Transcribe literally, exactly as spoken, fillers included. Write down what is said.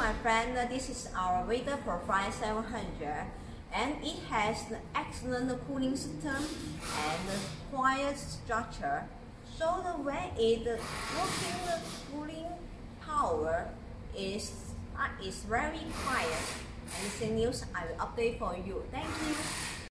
my friend, this is our Vader Profile seven hundred, and it has an excellent cooling system and quiet structure. So the way it working, the cooling power is uh, is very quiet. Anything news I will update for you. Thank you.